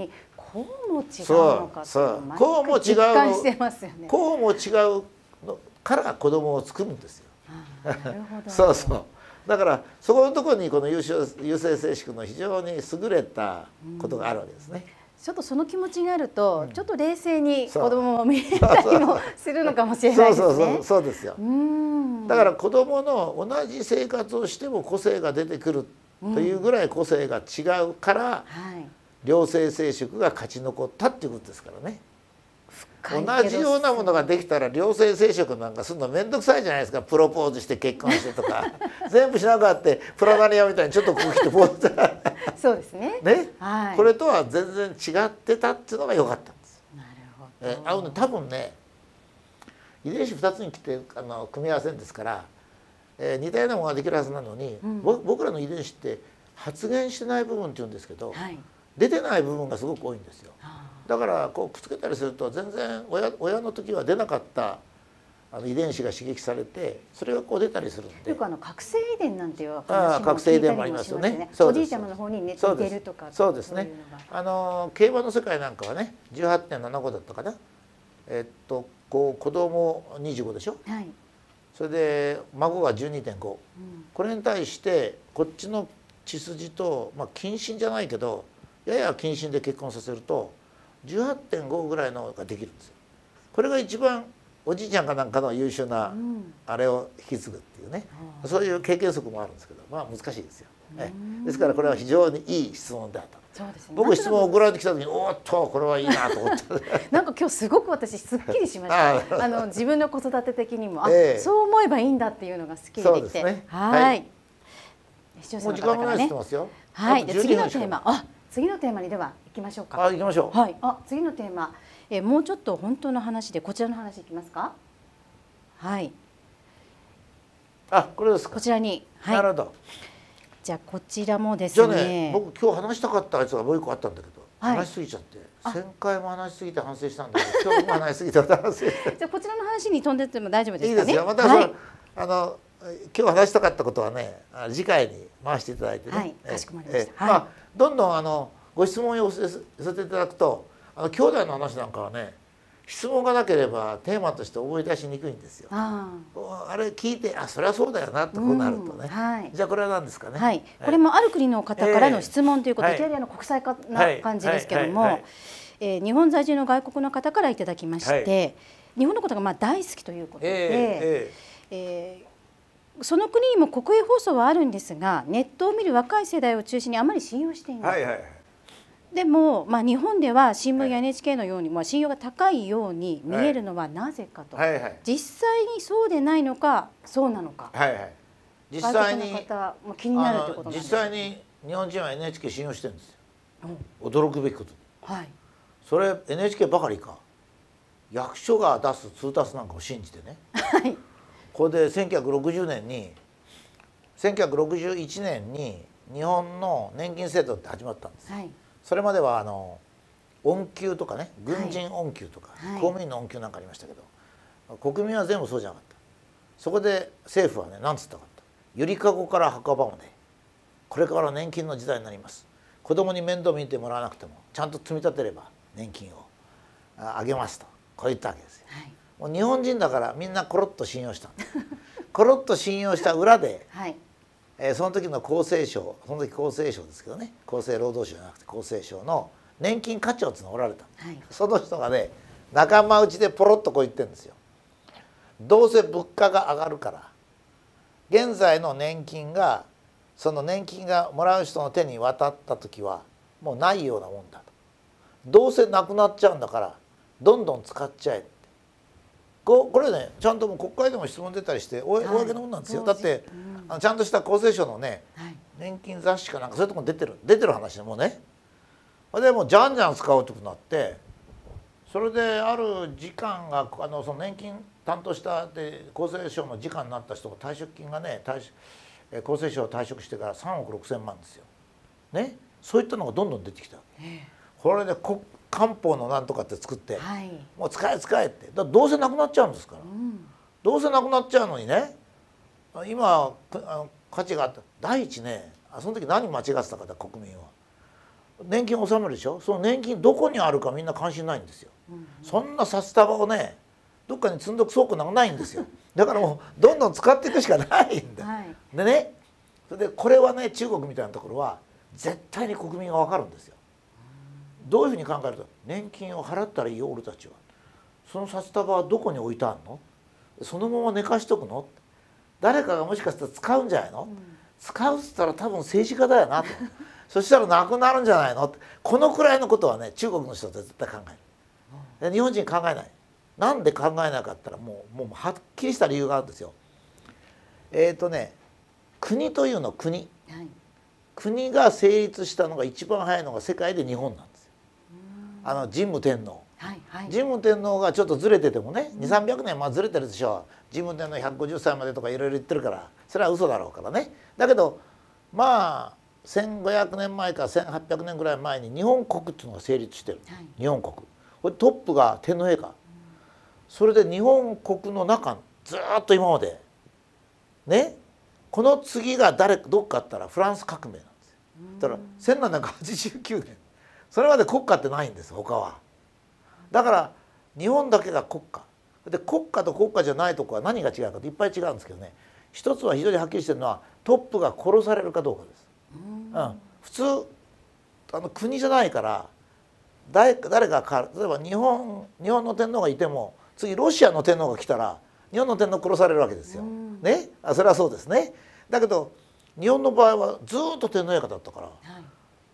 こうも違うのかっていうのを毎回実感してますよね。 こうも違うのから子供を作るんですよ。 なるほど。 そうそう。だからそこのところにこの優秀優生成殖の非常に優れたことがあるわけですね。 ちょっとその気持ちがあると、うん、ちょっと冷静に子供を見れたりもするのかもしれないですね。 そうそうそうそうですよ。だから子供の同じ生活をしても個性が出てくるというぐらい個性が違うから、うんはい、良性生殖が勝ち残ったっていうことですからね。同じようなものができたら良性生殖なんかするの面倒くさいじゃないですか。プロポーズして結婚してとか全部しなかったプラナリアみたいにちょっとこう来てポーズそうですね。 ね、はい、これとは全然違ってたっていうのが良かったんです。 なるほど。 えあの、ね、多分ね遺伝子ふたつに来てあの組み合わせんですから、えー、似たようなものができるはずなのに、うん、僕らの遺伝子って発現してない部分っていうんですけど、はい、出てない部分がすごく多いんですよ。だからこうくっつけたりすると全然 親, 親の時は出なかったあの遺伝子が刺激されてそれがこう出たりするんで。 よくあの覚醒遺伝なんていう話も聞いたりもしますよね。 おじいちゃまの方に似てるとか。 そうですね。あの競馬の世界なんかはね じゅうはちてんななご だったかな。えっとこう子供にじゅうごでしょ。はい。それで孫が じゅうにてんご、うん、これに対してこっちの血筋とまあ近親じゃないけどやや近親で結婚させると。じゅうはちてんご ぐらいのができるんですよ。これが一番おじいちゃんかなんかの優秀なあれを引き継ぐっていうね、うん、そういう経験則もあるんですけどまあ難しいですよ。えですからこれは非常にいい質問であった。そうですね、僕質問を送られてきた時におっとこれはいいなと思ってなんか今日すごく私すっきりしましたあの自分の子育て的にも、えー、そう思えばいいんだっていうのがすっきりできて、ね、はい、視聴者の方からね、もう時間もないしてますよ。はい、で次のテーマあ次のテーマにでは行きましょうか。 あ、行きましょう。 はい。あ、次のテーマ、えー、もうちょっと本当の話でこちらの話いきますか。はい。 あ、これですか。 こちらに。 はい、なるほど。 じゃあこちらもですね。 じゃあね、僕今日話したかったやつがもう一個あったんだけど、はい、話しすぎちゃって、せんかいも話しすぎて反省したんだけど、今日も話しすぎて反省して。 じゃあこちらの話に飛んでっても大丈夫ですかね。 いいですよ。またその、はい、あの今日話したかったことはね、次回に回していただいてね。はい、 かしこまりました。 えー、まあどんどんあのご質問を寄せていただくと、あの兄弟の話なんかはね、質問がなければテーマとして思い出しにくいんですよ。あ, あれ聞いて、あ、それはそうだよなとこうなるとね。はい、じゃあこれは何ですかね。 はい、これもある国の方からの質問ということで、イタリアの国際化な感じですけども、日本在住の外国の方からいただきまして、はい、日本のことがまあ大好きということで、えーえー、その国にも国営放送はあるんですが、ネットを見る若い世代を中心にあまり信用していない。はいはい、でも、まあ、日本では新聞や エヌエイチケー のように、まあ、信用が高いように見えるのはなぜかと、はいはいはい、実際にそうでないのかそうなのか、はいはい、 実際に外国の方も気になるということなんです。 実際に日本人は エヌエイチケー 信用してるんですよ、うん、驚くべきこと、はい、それ エヌエイチケー ばかりか役所が出す通達なんかを信じてね、はい、これでせんきゅうひゃくろくじゅうねんにせんきゅうひゃくろくじゅういちねんに日本の年金制度って始まったんです、はい、それまではあの恩給とかね、軍人恩給とか、はい、公務員の恩給なんかありましたけど、国民は全部そうじゃなかった。そこで政府はね、何つったかと、ゆりかごから墓場までこれから年金の時代になります、子供に面倒見てもらわなくてもちゃんと積み立てれば年金をあげますと、こう言ったわけですよ、はい、もう日本人だからみんなコロッと信用したコロッと信用した裏で、はい、えー、その時の厚生省、その時厚生省ですけどね、厚生労働省じゃなくて厚生省の年金課長っていうのがおられた、はい、その人がね、仲間内でポロッとこう言ってるんですよ。どうせ物価が上がるから現在の年金がその年金がもらう人の手に渡った時はもうないようなもんだと、どうせなくなっちゃうんだからどんどん使っちゃえって、ここれねちゃんともう国会でも質問出たりして公のもんなんですよ、はい、だって、うん、あのちゃんとした厚生省のね、はい、年金雑誌かなんかそういうところに出てる出てる話でもうね、でもうじゃんじゃん使うとくなって、それである時間があのその年金担当したで厚生省の次官になった人が退職金がね、退厚生省を退職してからさんおくろくせんまんですよ、ね、そういったのがどんどん出てきた。これで国官報のなんとかって作って、はい、もう使え使えって、だどうせなくなっちゃうんですから、うん、どうせなくなっちゃうのにね、今あの価値があった第一ね、その時何間違ってたかだ国民は。 年金を納めるでしょ。その年金どこにあるかみんな関心ないんですよ。そんな札束をねどっかに積んどく倉庫なんかないんですよ。だからもうどんどん使っていくしかないんだ、はい、でね、それでこれはね中国みたいなところは絶対に国民が分かるんですよ。どういうふうに考えると、年金を払ったらいいよ俺たちは、その札束はどこに置いてあるの、そのまま寝かしとくの、誰かがもしかしたら使うんじゃないの、うん、使うっつったら多分政治家だよなとそしたらなくなるんじゃないのって、このくらいのことはね中国の人は絶対考える。日本人考えない。なんで考えなかったらもうもうはっきりした理由があるんですよ。えっ、ー、とね国というの国、はい、国が成立したのが一番早いのが世界で日本なんですよ。あの神武天皇、はいはい、神武天皇がちょっとずれててもねにせんさんびゃくねんまあずれてるでしょう。神武天皇ひゃくごじゅっさいまでとかいろいろ言ってるからそれは嘘だろうからね。だけどまあせんごひゃくねんまえかせんはっぴゃくねんぐらい前に日本国っていうのが成立してる、はい、日本国。これトップが天皇陛下、うん、それで日本国の中ずっと今までね、この次が誰どっかあったらフランス革命なんですよ。だからせんななひゃくはちじゅうきゅうねんそれまで国家ってないんです他は。だから日本だけが国家で、国家と国家じゃないとこは何が違うかといっぱい違うんですけどね、一つは非常にはっきりしてるのはトップが殺されるかどうかです。うん、普通あの国じゃないから誰誰が変わる。例えば日本日本の天皇がいても次ロシアの天皇が来たら日本の天皇殺されるわけですよ。ね、あそれはそうですね。だけど日本の場合はずっと天皇陛下だったから、はい、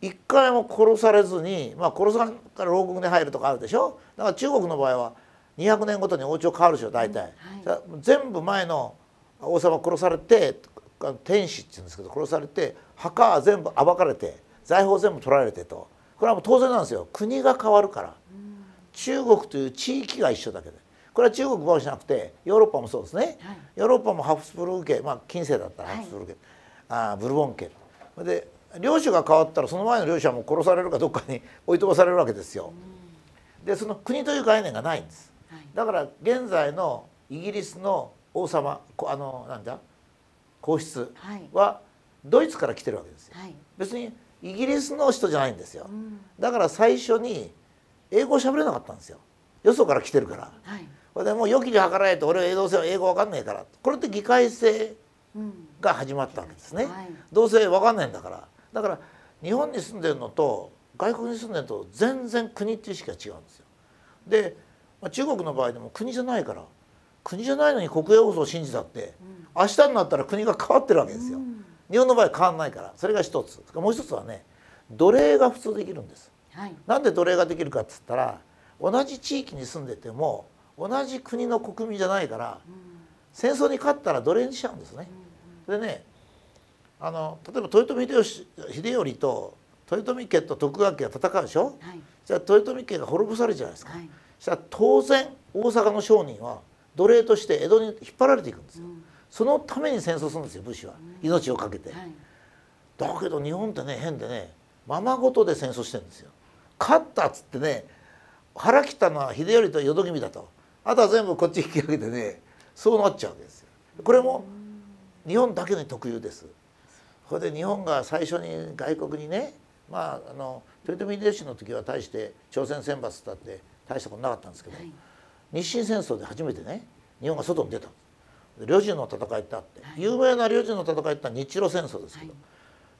一回も殺されずに、まあ殺されから牢獄に入るとかあるでしょ。だから中国の場合はにひゃくねんごとに王朝変わるでしょ大体、うん、はい、全部前の王様殺されて天子って言うんですけど殺されて墓は全部暴かれて財宝全部取られてと、これはもう当然なんですよ。国が変わるから、うん、中国という地域が一緒だけで、これは中国ばかりじゃなくてヨーロッパもそうですね、はい、ヨーロッパもハプスブルク家、まあ近世だったらハプスブルク家、はい、あブルボン家で領主が変わったらその前の領主はもう殺されるかどっかに追い飛ばされるわけですよ。うん、でその国という概念がないんです。はい、だから現在のイギリスの王様あのなんだ皇室はドイツから来てるわけですよ。はい、別にイギリスの人じゃないんですよ。うん、だから最初に英語を喋れなかったんですよ。よそから来てるから。はい、これでもう良きに計らないと俺は英語英語わかんないから、これって議会制が始まったわけですね。うん、はい、どうせわかんないんだから。だから日本に住んでるのと外国に住んでるのと全然国っていう意識が違うんですよ。で、まあ、中国の場合でも国じゃないから、国じゃないのに国営放送を信じたって、うん、明日になったら国が変わってるわけですよ。うん、日本の場合は変わんないから、それが一つ。もう一つはね、奴隷が普通できるんです。はい、なんで奴隷ができるかっつったら、同じ地域に住んでても同じ国の国民じゃないから、うん、戦争に勝ったら奴隷にしちゃうんですね。うんうん、でね、あの例えば豊臣秀吉秀頼と豊臣家と徳川家が戦うでしょ。はい、じゃあ豊臣家が滅ぼされるじゃないですか。はい、そしたら当然大阪の商人は奴隷として江戸に引っ張られていくんですよ。うん、そのために戦争するんですよ武士は、うん、命を懸けて。はい、だけど日本ってね変でね、ままごとで戦争してるんですよ。勝ったっつってね、腹切ったのは秀頼と淀君だと、あとは全部こっち引き上げてね、そうなっちゃうわけですよ。これも日本だけに特有です。それで日本が最初に外国にね、まああの豊臣秀吉の時は大して朝鮮選抜だって大したことなかったんですけど、はい、日清戦争で初めてね日本が外に出た。旅順の戦いってあって、はい、有名な旅順の戦いってのは日露戦争ですけど、はい、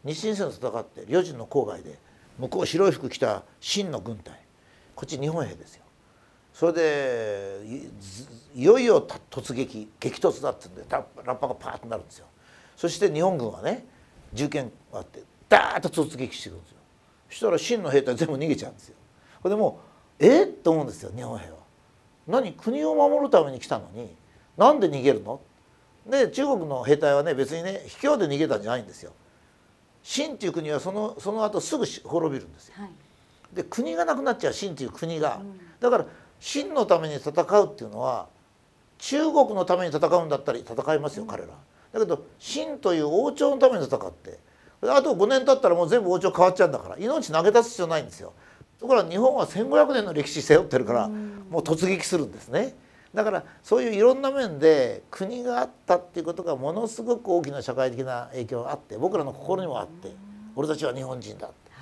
日清戦争戦って旅順の郊外で向こう白い服着た清の軍隊、こっち日本兵ですよ。それで い, いよいよ突撃激突だってんでラッパがパーッとなるんですよ。そして日本軍はね銃剣があってダーッと突撃してくるんですよ。そしたら清の兵隊全部逃げちゃうんですよ。これでもうえっと思うんですよ日本兵は。何、国を守るために来たのになんで逃げるの。で中国の兵隊はね別にね卑怯で逃げたんじゃないんですよ。清っていう国はそのその後すぐ滅びるんですよ。はい、で国がなくなっちゃう、清っていう国が。だから清のために戦うっていうのは中国のために戦うんだったら戦いますよ、うん、彼ら。だけど清という王朝のために戦って、あとごねん経ったらもう全部王朝変わっちゃうんだから命投げ出す必要ないんですよ。ところが日本はせんごひゃくねんの歴史背負ってるから、うん、もう突撃するんですね。だからそういういろんな面で国があったっていうことがものすごく大きな社会的な影響があって、僕らの心にもあって、俺たちは日本人だって、はい、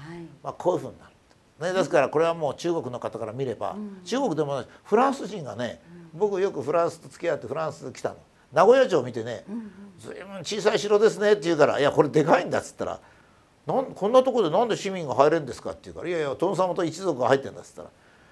まあ、こういうふうになる、ね、ですからこれはもう中国の方から見れば、うん、中国でもフランス人がね、うん、僕よくフランスと付き合ってフランス来たの、名古屋城を見てね、うんうん、随分小さい城ですねって言うから「いやこれでかいんだ」っつったら「なんこんなところでなんで市民が入れるんですか?」って言うから「いやいやトンサムと一族が入ってるんだ」っつったら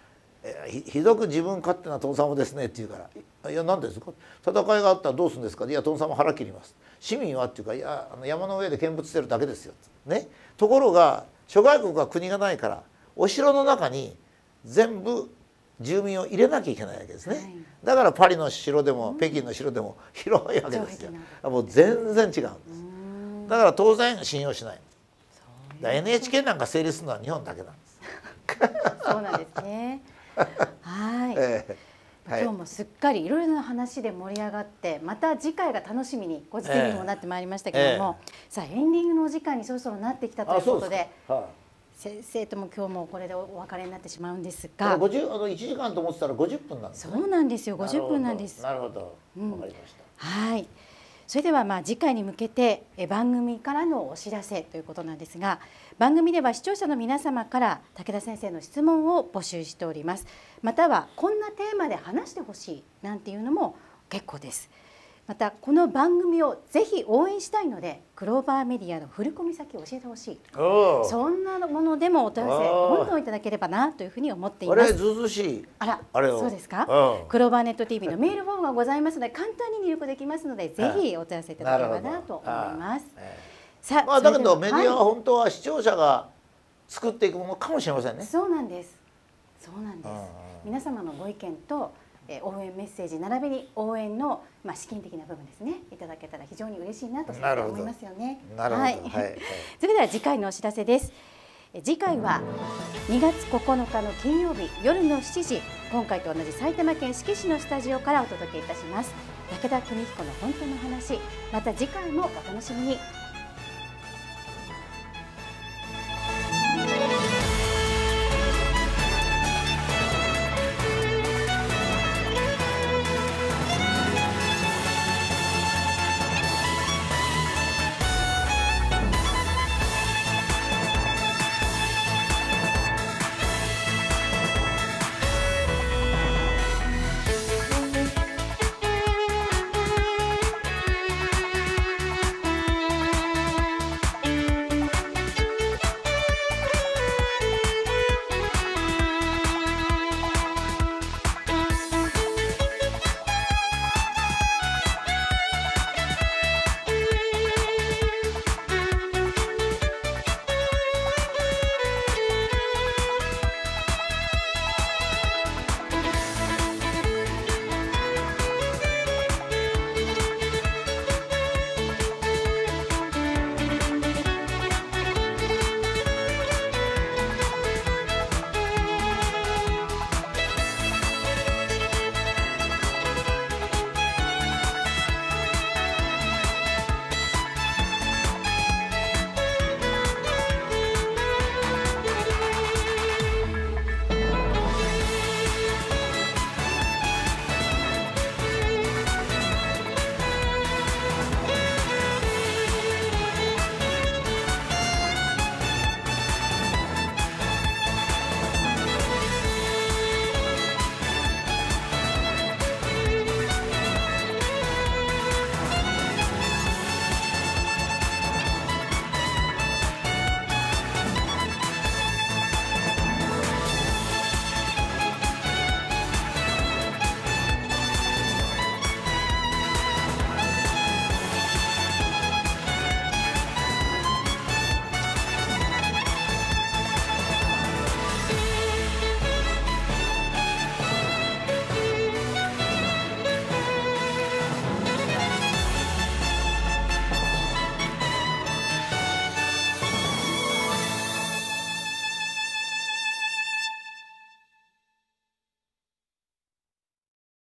「ひ, ひどく自分勝手なトンサムですね」って言うから「いや何ですか戦いがあったらどうするんですか?」いやトンサム腹切ります」「市民は?」っていうか「いやあの山の上で見物してるだけですよ」ね、ところが諸外国は国がないからお城の中に全部住民を入れなきゃいけないわけですね、はい、だからパリの城でも、うん、北京の城でも広いわけですよ。もう全然違うんです。だから当然信用しない。だ エヌエイチケー なんか成立するのは日本だけなんです。 そうなんですね。はい、 えーはい、 今日もすっかりいろいろな話で盛り上がってまた次回が楽しみにご時期にもなってまいりましたけれども、えーえー、さあエンディングのお時間にそろそろなってきたということで。先生とも今日もこれでお別れになってしまうんですが、 ごじゅうあのいちじかんと思ってたらごじゅっぷんなんですね。 そうなんですよ、ごじゅっぷんなんです。 なるほど、わ、うん、かりました。 はい。それではまあ次回に向けてえ番組からのお知らせということなんですが、番組では視聴者の皆様から武田先生の質問を募集しております。またはこんなテーマで話してほしいなんていうのも結構です。またこの番組をぜひ応援したいのでクローバーメディアの振込先を教えてほしい、そんなものでもお問い合わせどんどんいただければなというふうに思っています。 あれずうずうしい、 あらあれそうですか。クローバーネット ティーブイ のメールフォームがございますので簡単に入力できますのでぜひお問い合わせいただければなと思います。 さあ、まあ、だけどメディアは本当は視聴者が作っていくものかもしれませんね。 そうなんです、そうなんです。皆様のご意見と応援メッセージ並びに応援のまあ資金的な部分ですねいただけたら非常に嬉しいなと思いますよね。 なるほど。はい。 それでは次回のお知らせです。次回はにがつここのかの金曜日夜のしちじ、今回と同じ埼玉県志木市のスタジオからお届けいたします。武田邦彦の本当の話、また次回もお楽しみに。